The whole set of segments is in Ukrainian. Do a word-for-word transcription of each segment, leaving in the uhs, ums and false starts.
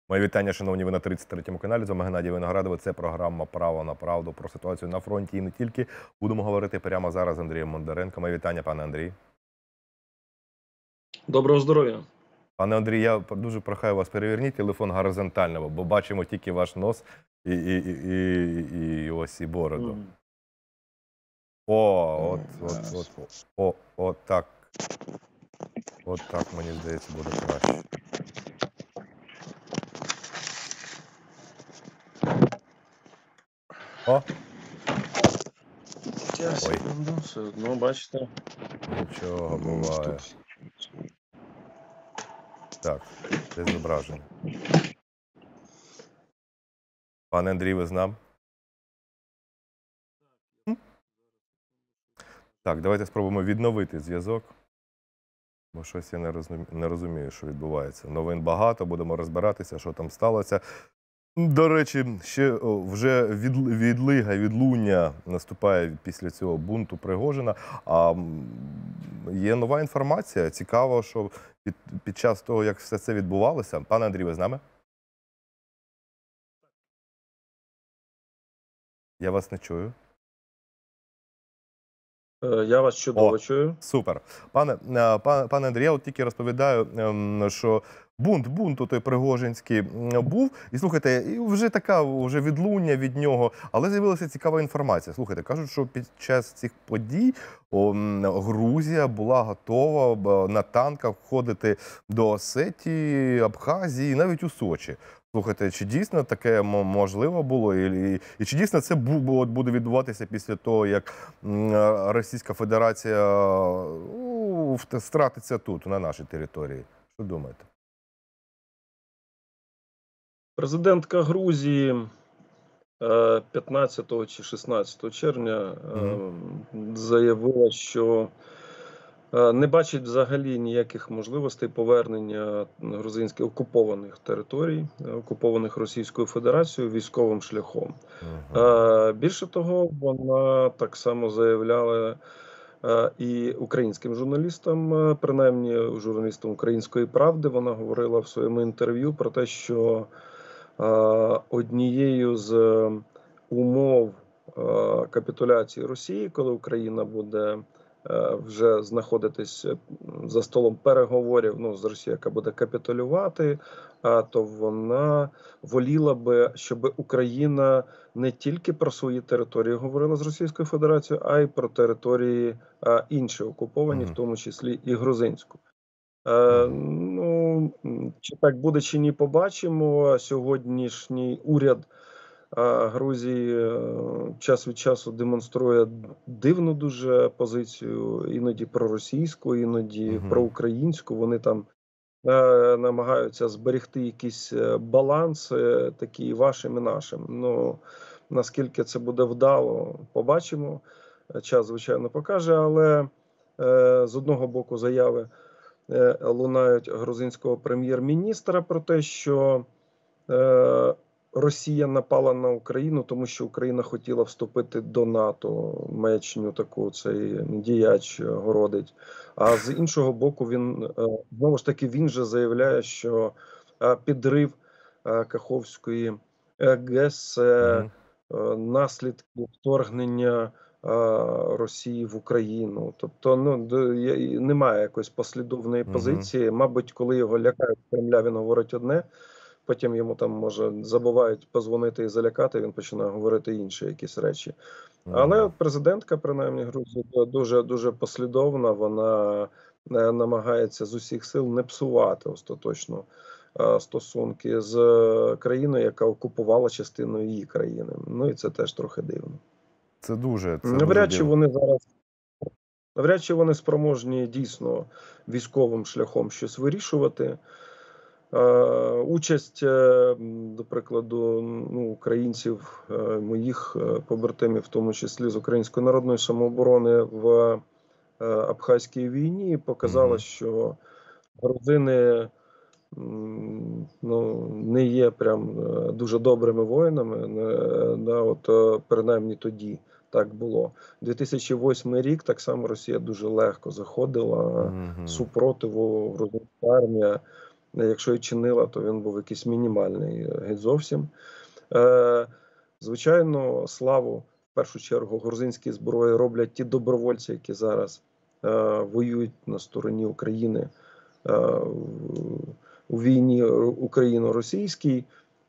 Мої вітання, шановні, ви на тридцять третьому каналі. З вами Геннадій Виноградов. Це програма «Право на правду» про ситуацію на фронті і не тільки. Будемо говорити прямо зараз з Андрієм Мондаренком. Мої вітання, пане Андрій. Доброго здоров'я. Пане Андрій, я дуже прохаю вас, переверніть телефон горизонтально, бо бачимо тільки ваш нос і, і, і, і, і ось і бороду. Mm. О, от, от, от, от, о, от так. От так, мені здається, буде краще. О! Ой. Все одно, бачите. Нічого, буває. Так, це зображення. Пане Андрій, ви з нами? Так, давайте спробуємо відновити зв'язок. Бо щось я не розумію, не розумію, що відбувається. Новин багато, будемо розбиратися, що там сталося. До речі, ще вже від, відлига, відлуння наступає після цього бунту Пригожина. А є нова інформація. Цікаво, що під, під час того, як все це відбувалося... Пане Андрій, ви з нами? Я вас не чую. Я вас чудово О, чую. Супер. Пане, пане, пане Андрій, я от тільки розповідаю, що бунт, бунт той Пригожинський був. І слухайте, і вже така вже відлуння від нього. Але з'явилася цікава інформація. Слухайте, кажуть, що під час цих подій о, Грузія була готова на танках входити до Осетії, Абхазії, навіть у Сочі. Слухайте, чи дійсно таке можливо було? І, і, і чи дійсно це буде відбуватися після того, як Російська Федерація ну, втратиться тут, на нашій території? Що думаєте? Президентка Грузії п'ятнадцятого чи шістнадцятого червня mm. заявила, що не бачить взагалі ніяких можливостей повернення грузинських окупованих територій, окупованих Російською Федерацією, військовим шляхом. Uh-huh. Більше того, вона так само заявляла і українським журналістам, принаймні журналістам «Української правди», вона говорила в своєму інтерв'ю про те, що однією з умов капітуляції Росії, коли Україна буде вже знаходитись за столом переговорів ну, з Росією, яка буде капітулювати, а то вона воліла би, щоб Україна не тільки про свої території говорила з Російською Федерацією, а й про території а, інші окуповані, mm-hmm. в тому числі і грузинську. Е, ну, чи так буде, чи ні, побачимо. Сьогоднішній уряд Грузії час від часу демонструє дивну дуже позицію, іноді проросійську, іноді uh-huh. проукраїнську. Вони там е, намагаються зберегти якийсь баланс, е, такий вашим і нашим. Ну, наскільки це буде вдало, побачимо. Час, звичайно, покаже, але е, з одного боку заяви е, лунають грузинського прем'єр-міністра про те, що е, Росія напала на Україну, тому що Україна хотіла вступити до НАТО. Маячню таку цей діяч городить. А з іншого боку, він знову ж таки він же заявляє, що підрив Каховської ГЕС це mm-hmm. наслідки вторгнення Росії в Україну. Тобто, ну немає якоїсь послідовної mm-hmm. позиції. Мабуть, коли його лякають Кремля, він говорить одне. Потім йому там, може, забувають позвонити і залякати, він починає говорити інші якісь речі. Mm. Але президентка, принаймні, Грузії, дуже-дуже послідовна, вона намагається з усіх сил не псувати остаточно стосунки з країною, яка окупувала частину її країни. Ну і це теж трохи дивно. Це дуже, це навряд дуже чи вони зараз, навряд чи вони спроможні дійсно військовим шляхом щось вирішувати. Uh, участь, uh, до прикладу, ну, українців, uh, моїх uh, побратимів, в тому числі з Української народної самооборони в uh, Абхазькій війні, показала, mm-hmm. що грузини um, ну, не є прям uh, дуже добрими воїнами, uh, да, от, uh, принаймні тоді так було. дві тисячі восьмий рік так само Росія дуже легко заходила, mm-hmm. супротиву, грузинська армія Якщо і чинила, то він був якийсь мінімальний, геть зовсім. Е, Звичайно, славу в першу чергу грузинській зброї роблять ті добровольці, які зараз е, воюють на стороні України е, у війні україно-російській.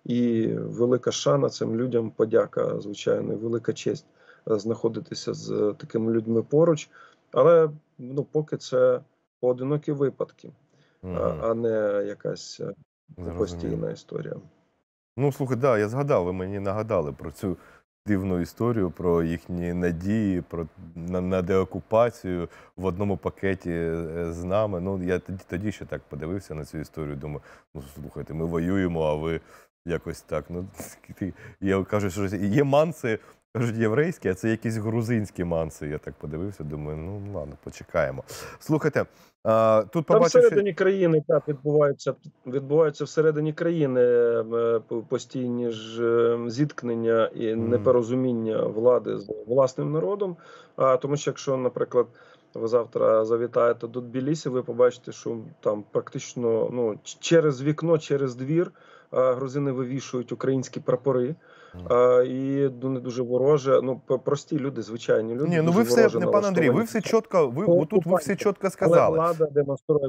І велика шана цим людям, подяка, звичайно, і велика честь знаходитися з такими людьми поруч. Але ну, поки це поодинокі випадки, Мгм. а, а не якась е, Зрозуміло. постійна історія. Ну, слухай, да, я згадав, ви мені нагадали про цю дивну історію, про їхні надії, про на, на деокупацію в одному пакеті е, з нами. Ну, я тоді, тоді ще так подивився на цю історію, думаю, ну, слухайте, ми воюємо, а ви якось так. Ну, ти- я кажу, що є манси, кажуть, єврейські, а це якісь грузинські манси. Я так подивився, думаю, ну, ладно, почекаємо. Слухайте, а, тут Там побачив, що... всередині країни так відбуваються, відбуваються всередині країни е, постійні ж е, зіткнення і Мгм. непорозуміння влади з власним народом. А тому що якщо, наприклад, ви завтра завітаєте до Тбілісі, ви побачите, що там практично ну ч- через вікно, через двір е, грузини вивішують українські прапори. Мгм. е, І ну, не дуже вороже. Ну п- прості люди, звичайні люди. Ні, ну дуже ви все, вороже не пане Андрій, ви налаштовані. все чітко, ви По отут ви все окупантам. чітко Але сказали. влада демонструє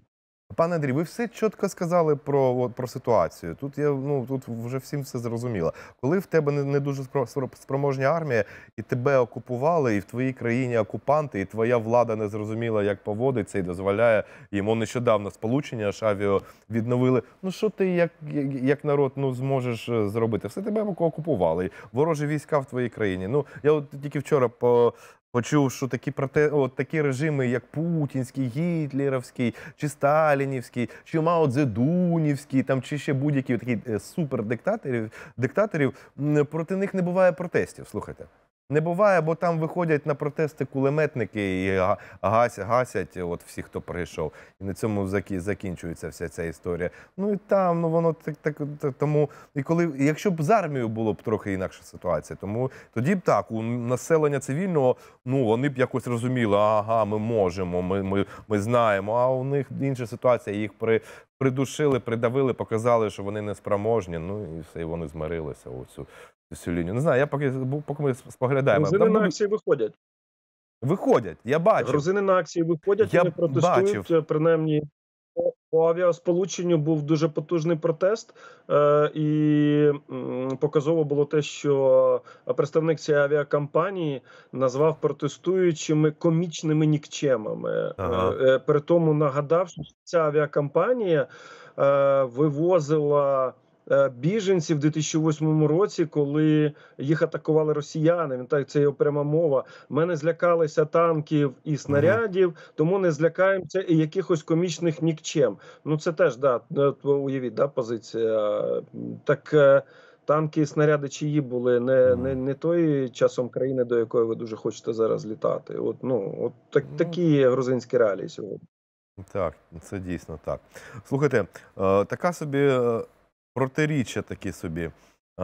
Пане Андрій, ви все чітко сказали про, от, про ситуацію. Тут я ну тут вже всім все зрозуміло. Коли в тебе не, не дуже спро- спро- спроможня армія, і тебе окупували, і в твоїй країні окупанти, і твоя влада не зрозуміла, як поводиться, і дозволяє йому нещодавно сполучення Шавіо відновили. Ну що ти як, як, як народ ну зможеш е, зробити? Все тебе окупували. Ворожі війська в твоїй країні. Ну я от тільки вчора по. Почув, що такі проте, от такі режими, як путінський, гітлерівський, чи сталінівський, чи Мао Цзедунівський, там чи ще будь-які такі е, супердиктаторів, диктаторів, м, проти них не буває протестів. Слухайте. Не буває, бо там виходять на протести кулеметники і га- гась, гасять от всі, хто прийшов. І на цьому закі- закінчується вся ця історія. Ну і там, ну воно так, так, так тому. І коли, якщо б з армією було б трохи інакша ситуація, тому тоді б так, у населення цивільного, ну вони б якось розуміли, ага, ми можемо, ми, ми, ми знаємо, а у них інша ситуація, їх при, придушили, придавили, показали, що вони неспроможні, ну і все, і вони змирилися у цю, цю лінію. Не знаю, я поки, поки ми споглядаємо. грузини Там на будуть, акції виходять. виходять, я бачив. Грузини на акції виходять, Я вони протестують, бачив. е, принаймні по, по авіасполученню був дуже потужний протест, е, і м, показово було те, що представник цієї авіакомпанії назвав протестуючими комічними нікчемами. Ага. Е, е, при тому нагадав, що ця авіакомпанія е, вивозила е, біженців в дві тисячі восьмому році, коли їх атакували росіяни. Він так, це його пряма мова. Ми не злякалися танків і снарядів, тому не злякаємося і якихось комічних нікчем. Ну це теж да, е, уявіть, да, позиція. Так е, танки і снаряди чиї були, не, не, не тої часом країни, до якої ви дуже хочете зараз літати. От ну от так, Ну, такі є грузинські реалії сьогодні. Так, це дійсно так. Слухайте, е, така собі е, протиріччя такі собі. Е,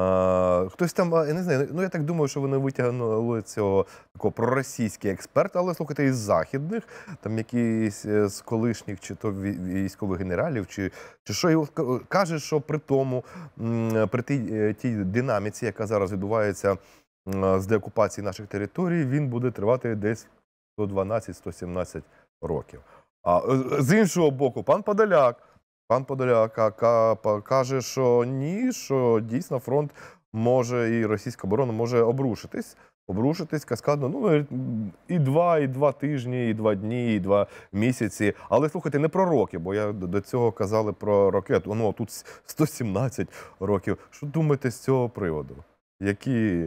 Хтось там, е, я не знаю, ну я так думаю, що вони витягнули цього такого проросійського експерта, але слухайте, із західних, там якийсь е, з колишніх чи то вій- військових генералів, чи, чи що, і от ка- каже, що при тому, м, при тій, е, тій динаміці, яка зараз відбувається м, з деокупації наших територій, він буде тривати десь сто дванадцять - сто сімнадцять років. А е, з іншого боку, пан Подоляк, пан Подоляк ка- ка- па- каже, що ні, що дійсно фронт може і російська оборона може обрушитись, обрушитись каскадно. Ну говорить, м, і два, і два тижні, і два дні, і два місяці. Але слухайте, не про роки, бо я до до цього казали про роки. Ну а тут с- сто сімнадцять років. Що думаєте з цього приводу? Які,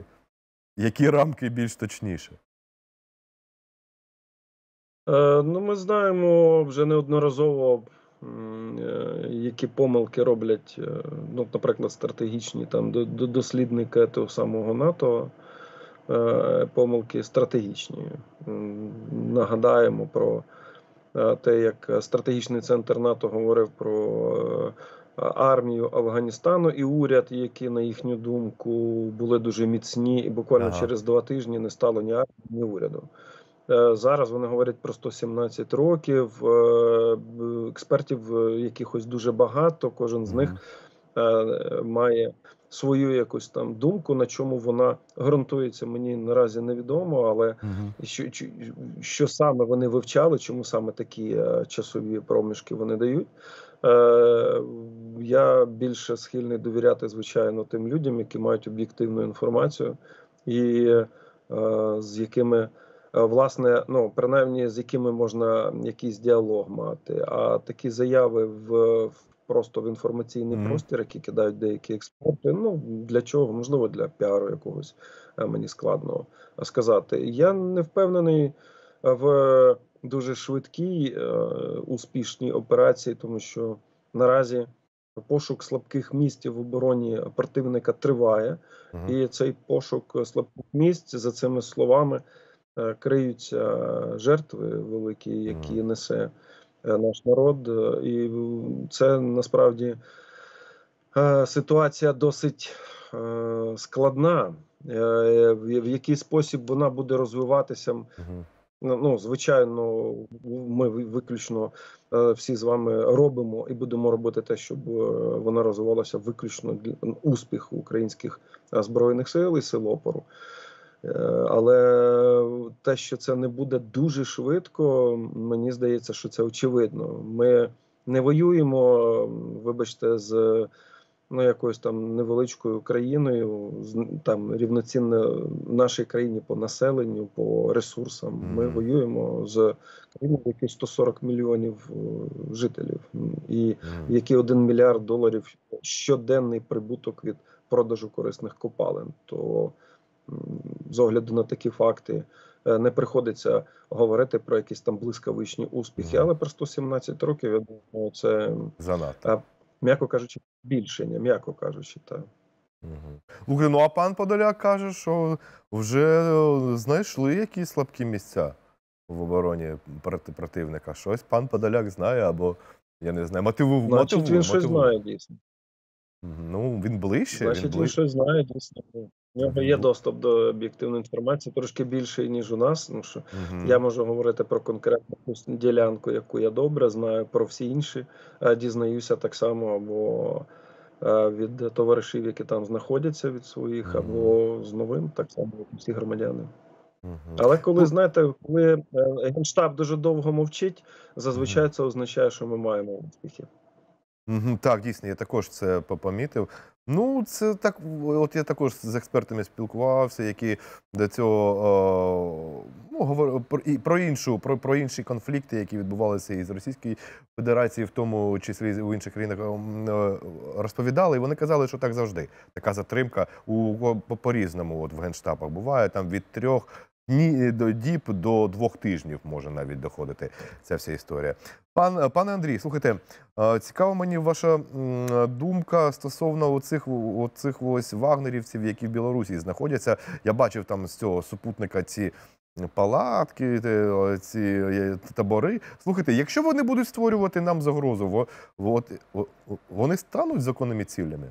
які рамки більш точніше? Е, Ну, ми знаємо вже неодноразово, м, е, які помилки роблять, е, ну, наприклад, стратегічні там до- до- дослідники того самого НАТО, е, помилки стратегічні. М, Нагадаємо про е, те, як стратегічний центр НАТО говорив про е, армію Афганістану і уряд, які, на їхню думку, були дуже міцні, і буквально Ага. через два тижні не стало ні армії, ні уряду. Е, Зараз вони говорять про сто сімнадцять років. Е, б- експертів е, якихось дуже багато, кожен з них Мгм. е, має свою якусь там думку, на чому вона ґрунтується, мені наразі невідомо, але Мгм. що, що, що саме вони вивчали, чому саме такі е, часові проміжки вони дають. Е, я більше схильний довіряти, звичайно, тим людям, які мають об'єктивну інформацію і е, з якими, е, власне, ну, принаймні, з якими можна якийсь діалог мати. А такі заяви в, в просто в інформаційний Мгм. простір, які кидають деякі експерти, ну, для чого? Можливо, для піару якогось, е, мені складно сказати. Я не впевнений в дуже швидкій, е, успішній операції, тому що наразі пошук слабких місць в обороні противника триває, Мгм. і цей пошук слабких місць, за цими словами, е, криються жертви великі, Мгм. які несе е, наш народ. Е, І м, це насправді е, ситуація досить е, складна. Е, В в який спосіб вона буде розвиватися, Мгм. Ну, ну, звичайно, ми ви- виключно е, всі з вами робимо і будемо робити те, щоб е, вона розвивалася виключно для успіх українських е, збройних сил і сил опору. Е, Але те, що це не буде дуже швидко, мені здається, що це очевидно. Ми не воюємо, м, вибачте, з ну, якоюсь там невеличкою країною, з- там рівноцінно нашій країні по населенню, по ресурсам. Ми Мгм. воюємо з країною, в якій сто сорок мільйонів е, жителів, м, і в Мгм. якій один мільярд доларів щоденний прибуток від продажу корисних копалин. То м, з огляду на такі факти е, не приходиться говорити про якісь там блискавичні успіхи, Мгм. але про сто сімнадцять років, я думаю, це, Занадто. е, м'яко кажучи, збільшення, м'яко кажучи, так. Мгм. Слухай, ну а пан Подоляк каже, що вже е, знайшли якісь слабкі місця в обороні проти противника. Щось пан Подоляк знає або, я не знаю, мотивуй, Значить, він мотивуй, щось мотивуй. знає дійсно. Мгм. Ну, він ближче, він Значить, він ближче. щось знає дійсно. У нього Він є бу... доступ до об'єктивної інформації, трошки більший, ніж у нас. Тому що я Мгм. можу говорити про конкретну якусь ділянку, яку я добре знаю, про всі інші е, дізнаюся так само, або е, від товаришів, які там знаходяться, від своїх, Мгм. або з новин, так само, як і всі громадяни. Мгм. Але коли, Ну, знаєте, коли е, Генштаб дуже довго мовчить, мгм. зазвичай це означає, що ми маємо успіхи. Мгм. Так, дійсно, я також це по- помітив. Ну, це так, от я також з експертами спілкувався, які до цього е, ну, говорили про, і про іншу, про, про інші конфлікти, які відбувалися із Російської Федерації, в тому числі і в інших країнах, ем, е, розповідали, і вони казали, що так завжди. Така затримка у ко- по- по-різному от в генштабах буває, там від трьох дні до діб до двох тижнів може навіть доходити ця вся історія. Пан, пане Андрій, слухайте. Е, Цікава мені ваша м, думка стосовно оцих, оцих ось вагнерівців, які в Білорусі знаходяться. Я бачив там з цього супутника ці палатки, те, ці е, табори. Слухайте, якщо вони будуть створювати нам загрозу, во- от, о- о- вони стануть законними цілями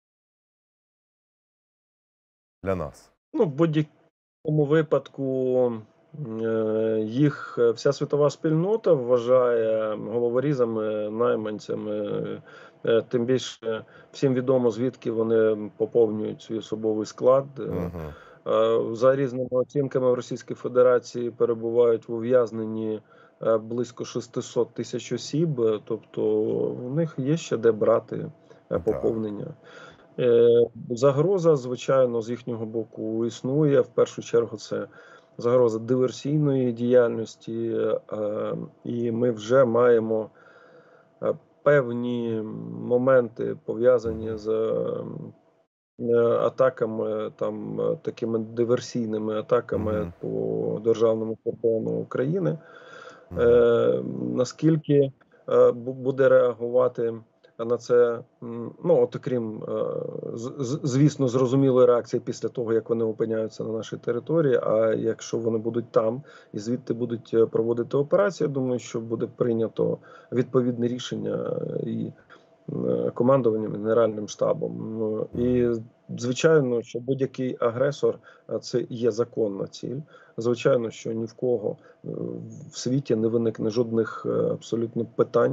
для нас. Ну, в будь-якому випадку е, їх е, вся світова спільнота вважає головорізами, найманцями. Е, Тим більше всім відомо, звідки вони поповнюють свій особовий склад. Е, Угу. е, За різними оцінками в Російській Федерації перебувають в ув'язненні е, близько шістсот тисяч осіб, е, тобто у них є ще де брати е, Так. поповнення. Е, Загроза, звичайно, з їхнього боку існує. В першу чергу, це загроза диверсійної діяльності, е, і ми вже маємо е, певні моменти пов'язані Угу. з е, атаками, там е, такими диверсійними атаками Угу. по державному кордону України. Угу. Е, Наскільки е, бу- буде реагувати на це, м, ну от окрім е, з- з- звісно, зрозумілої реакції після того, як вони опиняються на нашій території. А якщо вони будуть там і звідти будуть е, проводити операції, я думаю, що буде прийнято відповідне рішення і е, командуванням Генеральним штабом. Ну, І звичайно, що будь-який агресор а це є законна ціль. Звичайно, що ні в кого е, в світі не виникне жодних е, абсолютно питань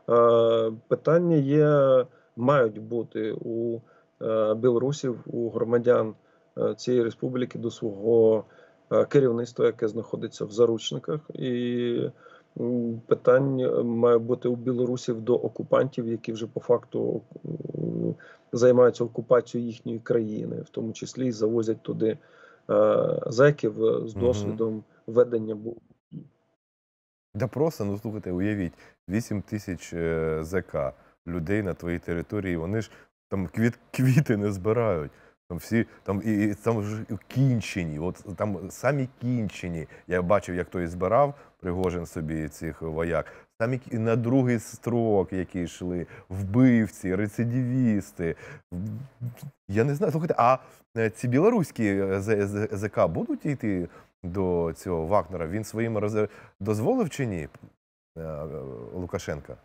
Е, Питання є, мають бути у е, білорусів, у громадян е, цієї республіки до свого е, керівництва, яке знаходиться в заручниках, і м, питання має бути у білорусів до окупантів, які вже по факту м, займаються окупацією їхньої країни, в тому числі і завозять туди е, зеків е, з Угу. досвідом ведення бойових дій. Да просто, ну слухайте, уявіть, вісім тисяч е, ЗК людей на твоїй території, вони ж там квіт, квіти не збирають. Там всі там і, і там ж і кінчені, от там самі кінчені. Я бачив, як той збирав Пригожин собі цих вояк. Самі кі- на другий строк, які йшли, вбивці, рецидивісти. В- Я не знаю, слухайте, а е, ці білоруські е, З- З- ЗК будуть йти до цього Вагнера? Він своїм роз- дозволив чи ні, е, Лукашенка?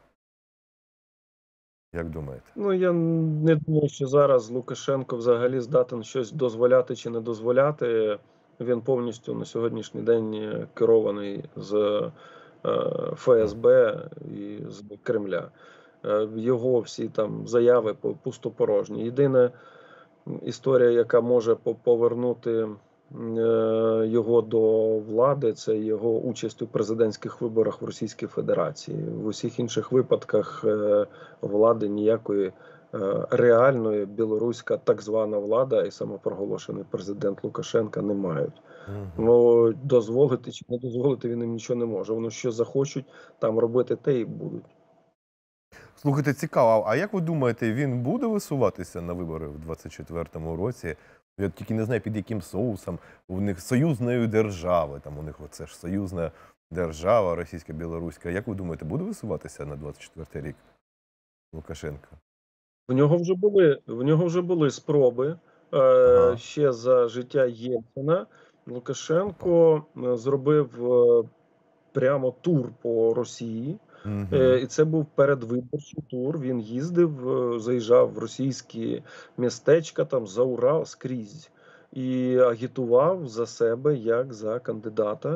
Як думаєте? Ну, я не думаю, що зараз Лукашенко взагалі здатен щось дозволяти чи не дозволяти. Він повністю на сьогоднішній день е, керований з е, М. Ф С Б і з Кремля. Е, Його всі там заяви по- пустопорожні. Єдина історія, яка може по- повернути м, е, його до влади, це його участь у президентських виборах в Російській Федерації. В усіх інших випадках е, влади ніякої е, реальної білоруська так звана влада і самопроголошений президент Лукашенка не мають. Мгм. Ну, дозволити чи не дозволити він їм нічого не може. Вони що захочуть там робити, те і будуть. Слухайте, цікаво, а як ви думаєте, він буде висуватися на вибори в двадцять четвертому році? Я тільки не знаю, під яким соусом. У них союзної держави, там у них оце ж союзна держава, російська, білоруська. Як ви думаєте, буде висуватися на двадцять четвертий рік Лукашенко? В нього вже були, в нього вже були спроби е, Ага. ще за життя Єльцина. Опа. Лукашенко е, зробив е, прямо тур по Росії. Е, Угу. І це був передвиборчий тур. Він їздив, е, заїжджав в російські містечка, там за Урал скрізь, і агітував за себе як за кандидата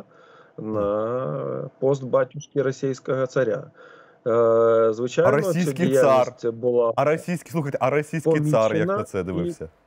на пост батюшки російського царя. Е, А Звичайно, ця російський цар? діяльність була А російський, слухайте, а російський цар як на помічена, це і дивився?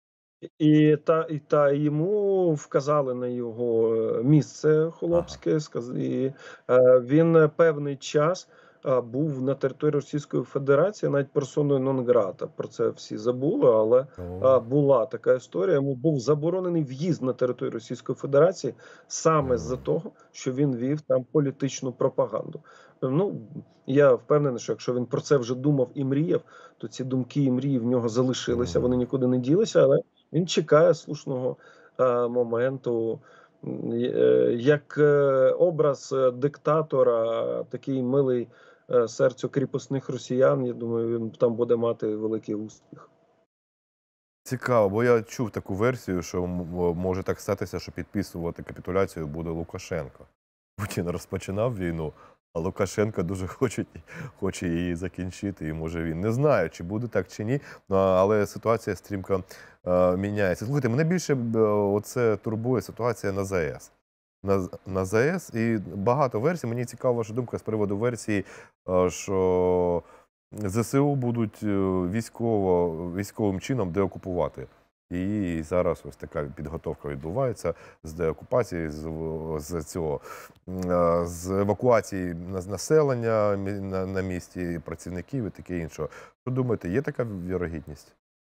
і та і та йому вказали на його е, місце Ага. хлопське. сказ- І, е, він е, певний час е, був на території Російської Федерації, навіть персоною нон-грата. Про це всі забули, але е, О. була така історія. Йому був заборонений в'їзд на територію Російської Федерації саме з-за М. того, що він вів там політичну пропаганду. Ну я впевнений, що якщо він про це вже думав і мріяв, то ці думки і мрії в нього залишилися. Вони Мгм. нікуди не ділися, але він чекає слушного е, моменту. М, е, Як е, образ е, диктатора, такий милий е, серцю кріпосних росіян, я думаю, він там буде мати великий успіх. Цікаво, бо я чув таку версію, що м- м- може так статися, що підписувати капітуляцію буде Лукашенко. Путін розпочинав війну, а Лукашенко дуже хоче, хоче її закінчити, і може він. Не знаю, чи буде так, чи ні, ну, але ситуація стрімко е, міняється. Слухайте, мене більше е, оце турбує ситуація на З А Е С. На, З- на З А Е С і багато версій. Мені цікава ваша думка з приводу версії, е, що З С У будуть е, військово, військовим чином деокупувати. І зараз ось така підготовка відбувається з деокупації, з, з цього м, е, з евакуації на- населення мі- на, на місці, працівників і таке інше. Що думаєте, є така вірогідність?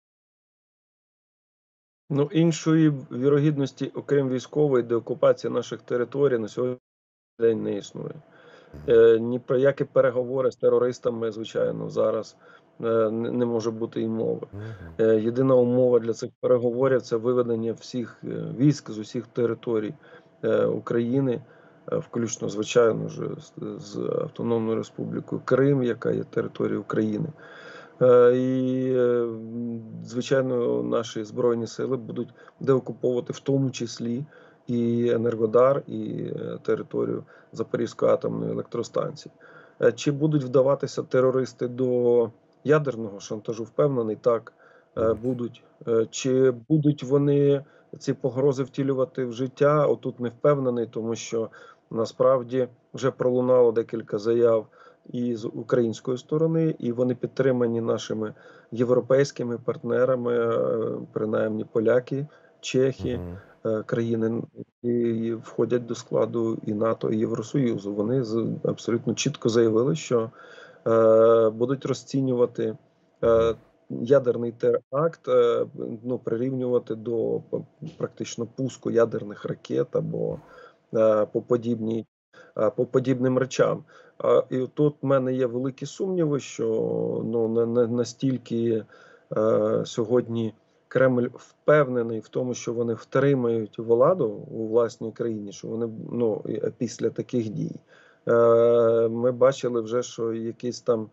Ну, іншої вірогідності, окрім військової деокупації наших територій, на сьогодні день не існує. Мгм. Е, Ні про які переговори з терористами, звичайно, зараз е, не не може бути і мови. Мгм. Е, Єдина умова для цих переговорів це виведення всіх е, військ з усіх територій е, України, е, включно, звичайно ж, з, з Автономною Республікою Крим, яка є територією України. Е, І, е, м, звичайно, наші збройні сили будуть деокуповувати в тому числі і Енергодар, і е, територію Запорізької атомної електростанції. Е, Чи будуть вдаватися терористи до ядерного шантажу? Впевнений, так е, Будуть. будуть. Е, Чи будуть вони ці погрози втілювати в життя? Отут не впевнений, тому що насправді вже пролунало декілька заяв і з української сторони, і вони підтримані нашими європейськими партнерами, е, принаймні поляки, чехи, Мгм. е, країни, які входять до складу і НАТО, і Євросоюзу. Вони з- абсолютно чітко заявили, що е, будуть розцінювати Мгм. е, ядерний теракт, е, ну, прирівнювати до п- практично пуску ядерних ракет або е, по подібній, е, по подібним речам. А, і тут в мене є великі сумніви, що ну не, не настільки е, сьогодні Кремль впевнений в тому, що вони втримають владу у власній країні, що вони ну і- після таких дій. Е, Ми бачили вже, що якийсь там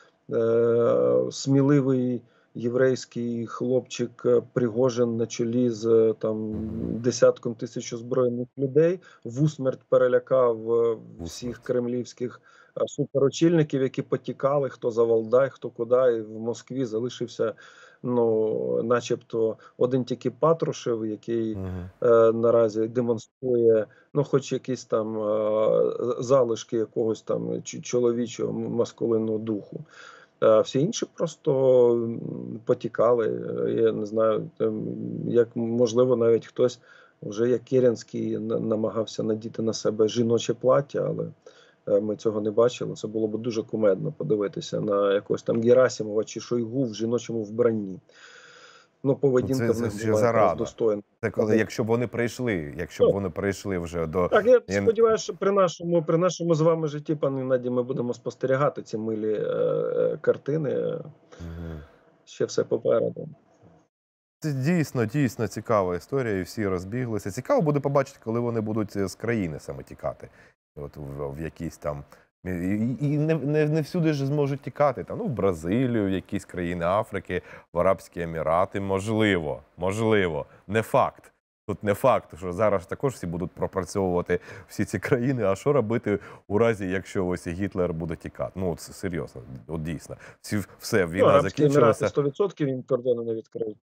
е, сміливий єврейський хлопчик е, Пригожин на чолі з е, там Мгм. десятком тисяч озброєних людей в усмерть перелякав е, всіх Усмерть. кремлівських е, суперочільників, які потікали, хто за Валдай, хто куди, і в Москві залишився. Ну, начебто, один тільки Патрушев, який Мгм. е, наразі демонструє, ну, хоч якісь там е, залишки якогось там ч- чоловічого маскулинного духу. А всі інші просто м, потікали. Е, Я не знаю, там, як можливо, навіть хтось вже як Керенський на- намагався надіти на себе жіноче плаття, але е, ми цього не бачили. Це було б дуже кумедно подивитися на якогось там Герасимова чи Шойгу в жіночому вбранні. Ну, Ну, поведінка це, в це них ще була якраз зарано. достойна. Це коли, якщо б вони прийшли, якщо б Ну, вони прийшли вже до. так, я Я... сподіваюся, що при нашому при нашому з вами житті, пане Наді, ми будемо спостерігати ці милі е, е, картини. Мгм. Ще все попереду. Це дійсно, дійсно цікава історія, і всі розбіглися. Цікаво буде побачити, коли вони будуть е, з країни саме тікати. От в, в якісь там. І, і не, не, не всюди ж зможуть тікати. Там, ну, в Бразилію, в якісь країни Африки, в Арабські Емірати. Можливо, можливо. Не факт. Тут не факт, що зараз також всі будуть пропрацьовувати всі ці країни. А що робити у разі, якщо ось Гітлер буде тікати? Ну, от серйозно, от дійсно. Всі, все, Ну, війна Арабські Емірати закінчилася. сто відсотків їм кордони не відкриють.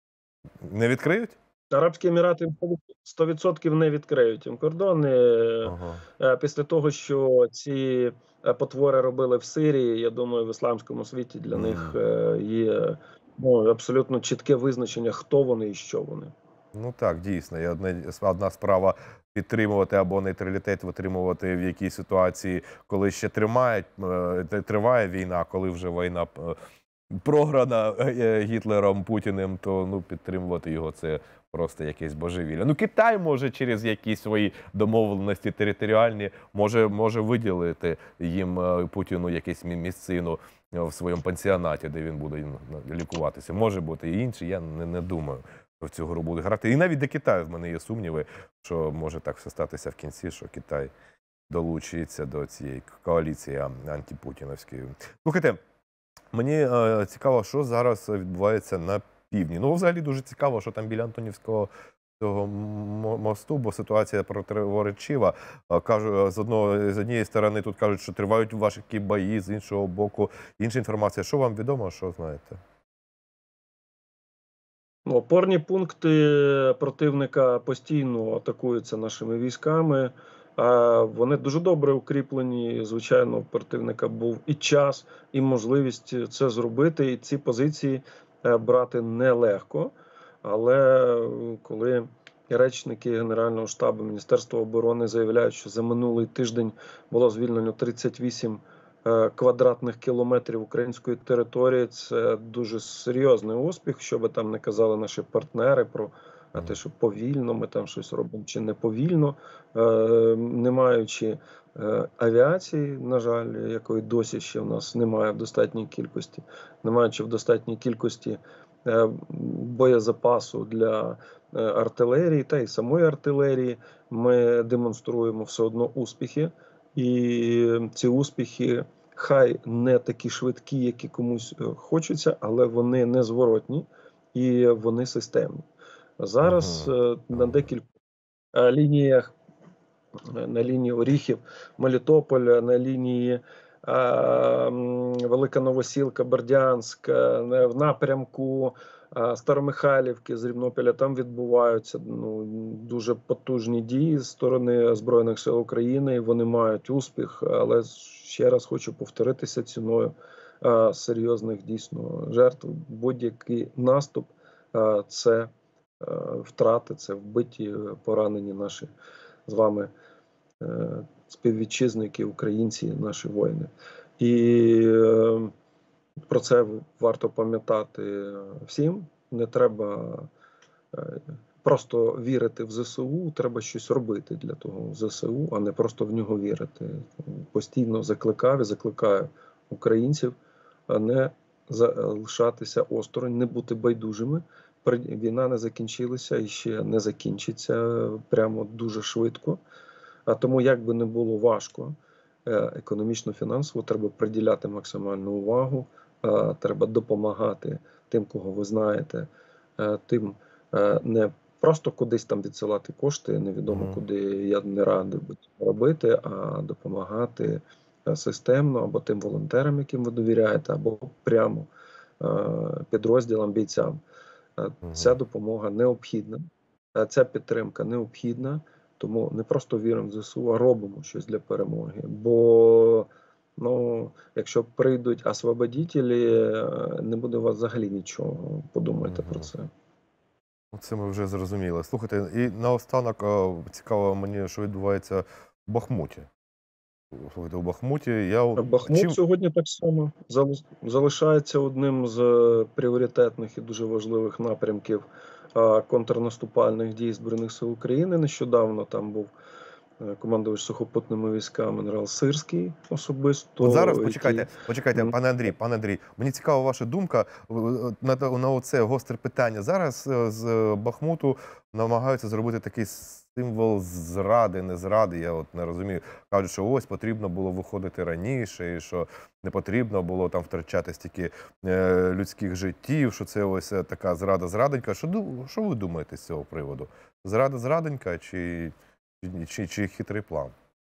Не відкриють? Арабські Емірати сто відсотків не відкриють їм кордони. Ага. Е, Після того, що ці е, потвори робили в Сирії, я думаю, в ісламському світі для них М. е, є ну, абсолютно чітке визначення, хто вони і що вони. Ну так, дійсно. І одне, одна справа підтримувати або нейтралітет витримувати в якійсь ситуації, коли ще тримають, е, триває війна, а коли вже війна е, програна е, Гітлером, Путіним, то ну, підтримувати його це просто якесь божевілля. Ну, Китай може через якісь свої домовленості територіальні, може, може виділити їм е, Путіну якусь мі- місцину е, в своєму пансіонаті, де він буде ну, лікуватися. Може бути і інші, я не, не думаю, що в цю гру буде грати. І навіть до Китаю в мене є сумніви, що може так все статися в кінці, що Китай долучиться до цієї коаліції ан- антипутіновської. Слухайте, мені е, цікаво, що зараз відбувається на півдні. Ну, взагалі дуже цікаво, що там біля Антонівського цього м- мосту, бо ситуація противоречива. Е, Кажу, з одного з однієї сторони тут кажуть, що тривають важкі бої, з іншого боку інша інформація. Що вам відомо, що знаєте? Ну, опорні пункти противника постійно атакуються нашими військами. А вони дуже добре укріплені. Звичайно, у противника був і час, і можливість це зробити. І ці позиції е, брати нелегко. Але е, коли речники Генерального штабу Міністерства оборони заявляють, що за минулий тиждень було звільнено тридцять вісім е, квадратних кілометрів української території, це дуже серйозний успіх, що би там не казали наші партнери про е, те, що повільно ми там щось робимо чи не повільно, е, не маючи е, авіації, на жаль, якої досі ще в нас немає в достатній кількості, не маючи в достатній кількості е, боєзапасу для е, артилерії та й самої артилерії, ми демонструємо все одно успіхи. І ці успіхи хай не такі швидкі, які комусь е, хочеться, але вони незворотні і вони системні. Зараз Угу. е, на декілька е, лініях, е, на лінії Оріхів, Мелітополя, на лінії Велика Новосілка, Бердянськ, е, в напрямку е, Старомихайлівки, з Рівнопіля, там відбуваються ну, дуже потужні дії з сторони Збройних сил України, і вони мають успіх, але ще раз хочу повторитися, ціною е, серйозних дійсно жертв. Будь-який наступ е, – це е, втрати, це вбиті, поранені наші з вами е, співвітчизники, українці, наші воїни. І е, про це варто пам'ятати всім. Не треба е, просто вірити в ЗСУ, треба щось робити для того ЗСУ, а не просто в нього вірити. Постійно закликав і закликаю українців не залишатися осторонь, не бути байдужими. Війна не закінчилася і ще не закінчиться прямо дуже швидко. А тому, як би не було важко, економічно-фінансово, треба приділяти максимальну увагу, треба допомагати тим, кого ви знаєте, тим не просто кудись там відсилати кошти, невідомо mm. куди, я не радий би робити, а допомагати системно або тим волонтерам, яким ви довіряєте, або прямо підрозділам, бійцям. Mm. Ця допомога необхідна, ця підтримка необхідна. Тому не просто віримо в ЗСУ, а робимо щось для перемоги. Бо, ну, якщо прийдуть освободітелі, не буде у вас взагалі нічого. Подумайте угу. про це. Це ми вже зрозуміли. Слухайте, і наостанок цікаво мені, що відбувається в Бахмуті. Слухайте, у Бахмуті я... Бахмут Чим... сьогодні так само залишається одним з пріоритетних і дуже важливих напрямків контрнаступальних дій Збройних сил України. Нещодавно там був командувач сухопутними військами генерал Сирський особисто. От зараз, почекайте, який... почекайте, пане Андрій, пане Андрій, мені цікава ваша думка на, на оце гостре питання. Зараз з Бахмуту намагаються зробити такий символ зради, не зради, я от не розумію. Кажуть, що ось потрібно було виходити раніше, і що не потрібно було там втрачати стільки е, людських життів, що це ось така зрада-зраденька. Що, що ви думаєте з цього приводу? Зрада-зраденька чи, чи, чи хитрий план?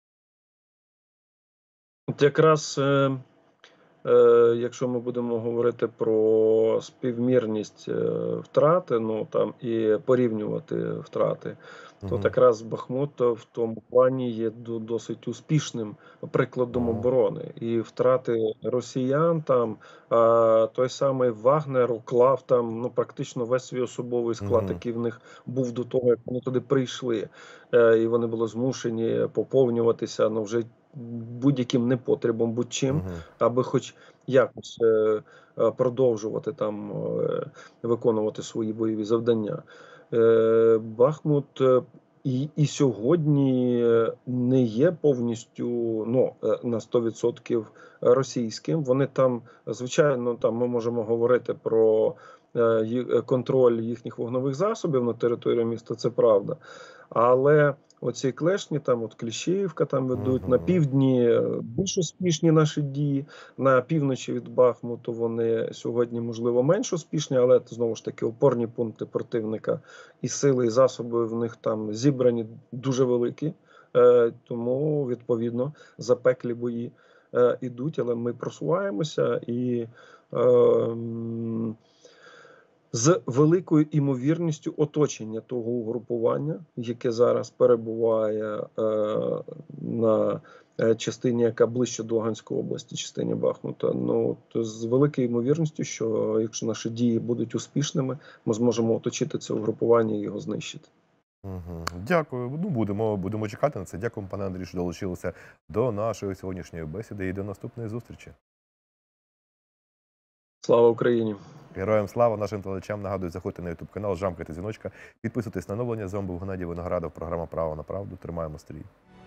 От якраз, е, е, якщо ми будемо говорити про співмірність е, втрати, ну там і порівнювати втрати, то якраз Бахмут в тому плані є досить успішним прикладом оборони. І втрати росіян там, а, той самий Вагнер уклав там ну, практично весь свій особовий склад, mm-hmm. який в них був до того, як вони туди прийшли. Е, і вони були змушені поповнюватися ну, вже будь-яким непотребом, будь-чим, mm-hmm. аби хоч якось е, продовжувати там е, виконувати свої бойові завдання. Бахмут і, і сьогодні не є повністю ну, на сто відсотків російським. Вони там, звичайно, там ми можемо говорити про контроль їхніх вогневих засобів на території міста, це правда. Але оці клешні, там от Кліщіївка там ведуть, uh-huh. на півдні більш успішні наші дії, на півночі від Бахмуту вони сьогодні, можливо, менш успішні, але знову ж таки опорні пункти противника і сили, і засоби в них там зібрані дуже великі, е, тому, відповідно, запеклі бої е, ідуть, але ми просуваємося і е, з великою імовірністю оточення того угрупування, яке зараз перебуває е, на частині, яка ближче до Луганської області, частині Бахмута. Ну, то з великою ймовірністю, що якщо наші дії будуть успішними, ми зможемо оточити це угрупування і його знищити. Угу. Дякую. Ну, будемо, будемо чекати на це. Дякую, пане Андрій, що долучилися до нашої сьогоднішньої бесіди і до наступної зустрічі. Слава Україні! Героям слава! Нашим телеглядачам нагадую, заходьте на ютуб канал, жамкайте дзвіночка, підписуйтесь на оновлення. З вами був Геннадій Виноградов, програма «Право на правду». Тримаємо стрій.